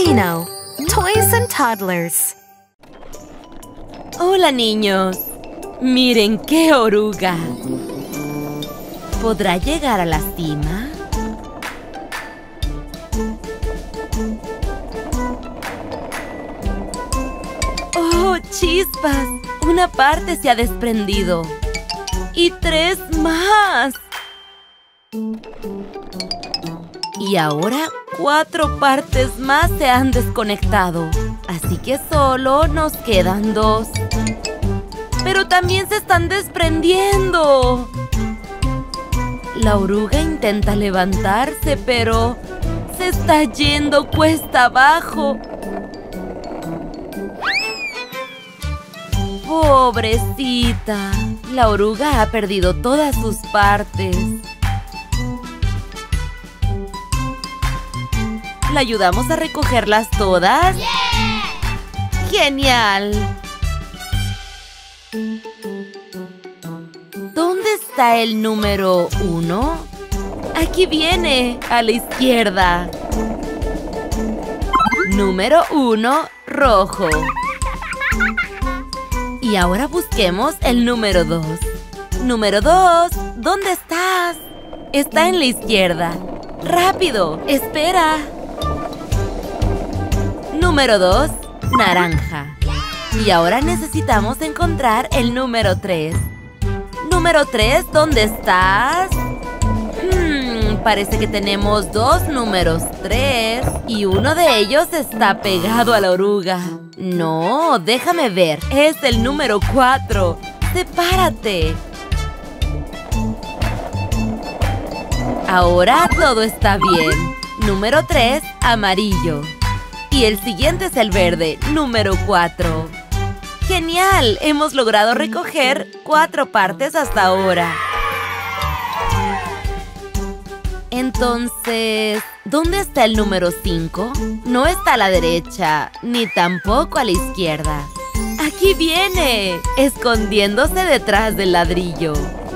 Dino, Toys and Toddlers. Hola, niños. Miren qué oruga. ¿Podrá llegar a la cima? ¡Oh, chispas! Una parte se ha desprendido. ¡Y 3 más! Y ahora 4 partes más se han desconectado. Así que solo nos quedan 2. ¡Pero también se están desprendiendo! La oruga intenta levantarse, pero se está yendo cuesta abajo. ¡Pobrecita! La oruga ha perdido todas sus partes. ¿La ayudamos a recogerlas todas? ¡Yeah! ¡Genial! ¿Dónde está el número 1? Aquí viene, a la izquierda. Número 1, rojo. Y ahora busquemos el número 2. Número 2, ¿dónde estás? Está en la izquierda. ¡Rápido! ¡Espera! Número 2, naranja. Y ahora necesitamos encontrar el número 3. Número 3, ¿dónde estás? Parece que tenemos 2 números 3 y uno de ellos está pegado a la oruga. No, déjame ver. Es el número 4. ¡Sepárate! Ahora todo está bien. Número 3, amarillo. Y el siguiente es el verde, número 4. ¡Genial! Hemos logrado recoger 4 partes hasta ahora. Entonces, ¿dónde está el número 5? No está a la derecha, ni tampoco a la izquierda. ¡Aquí viene! Escondiéndose detrás del ladrillo.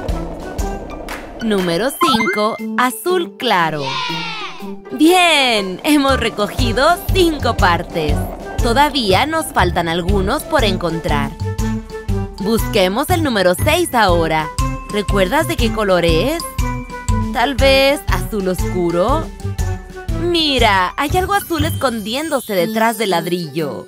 Número 5, azul claro. ¡Bien! Hemos recogido 5 partes. Todavía nos faltan algunos por encontrar. Busquemos el número 6 ahora. ¿Recuerdas de qué color es? ¿Tal vez azul oscuro? ¡Mira! Hay algo azul escondiéndose detrás del ladrillo.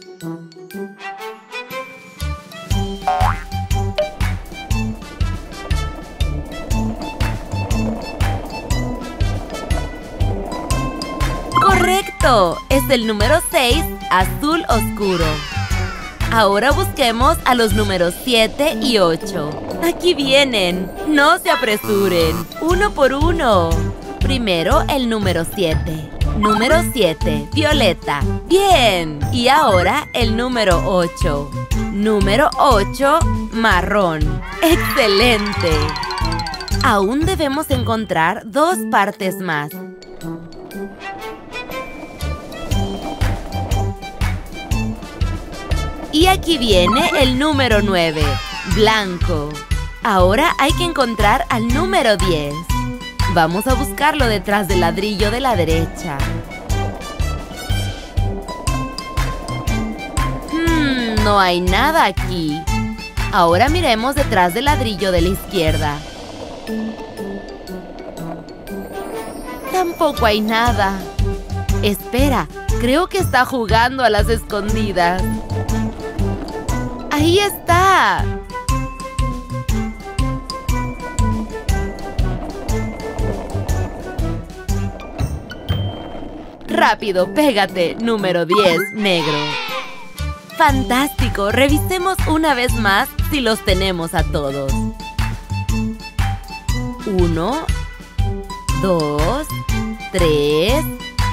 ¡Correcto! Es el número 6, azul oscuro. Ahora busquemos a los números 7 y 8. ¡Aquí vienen! ¡No se apresuren! ¡Uno por uno! Primero el número 7. Número 7, violeta. ¡Bien! Y ahora el número 8. Número 8, marrón. ¡Excelente! Aún debemos encontrar 2 partes más. Y aquí viene el número 9, blanco. Ahora hay que encontrar al número 10. Vamos a buscarlo detrás del ladrillo de la derecha. No hay nada aquí. Ahora miremos detrás del ladrillo de la izquierda. Tampoco hay nada. Espera, creo que está jugando a las escondidas. ¡Ahí está! ¡Rápido, pégate! Número 10, negro. ¡Fantástico! Revisemos una vez más si los tenemos a todos. 1, 2, 3,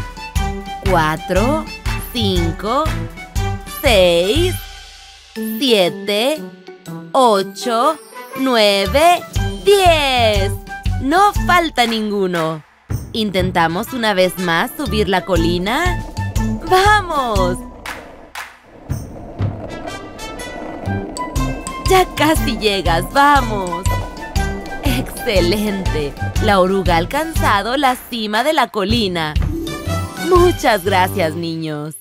4, 5, 6... 7, 8, 9, 10. No falta ninguno. ¿Intentamos una vez más subir la colina? ¡Vamos! Ya casi llegas, ¡vamos! ¡Excelente! La oruga ha alcanzado la cima de la colina. Muchas gracias, niños.